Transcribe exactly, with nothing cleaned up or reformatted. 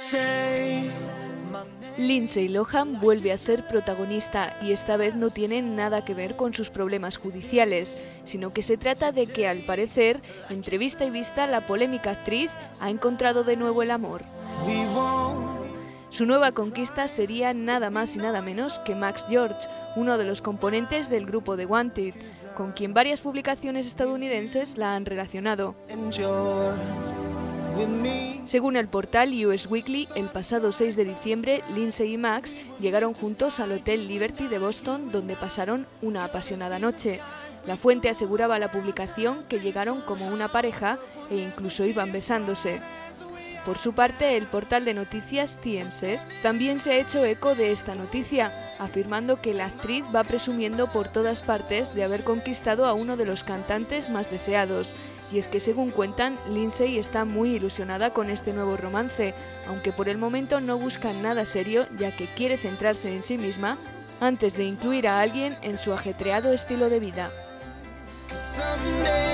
Lindsay Lohan vuelve a ser protagonista y esta vez no tiene nada que ver con sus problemas judiciales, sino que se trata de que, al parecer, entre vista y vista, la polémica actriz ha encontrado de nuevo el amor. Su nueva conquista sería nada más y nada menos que Max George, uno de los componentes del grupo The Wanted, con quien varias publicaciones estadounidenses la han relacionado. Según el portal U S Weekly, el pasado seis de diciembre, Lindsay y Max llegaron juntos al Hotel Liberty de Boston, donde pasaron una apasionada noche. La fuente aseguraba a la publicación que llegaron como una pareja e incluso iban besándose. Por su parte, el portal de noticias T M Z también se ha hecho eco de esta noticia, afirmando que la actriz va presumiendo por todas partes de haber conquistado a uno de los cantantes más deseados. Y es que, según cuentan, Lindsay está muy ilusionada con este nuevo romance, aunque por el momento no busca nada serio, ya que quiere centrarse en sí misma antes de incluir a alguien en su ajetreado estilo de vida.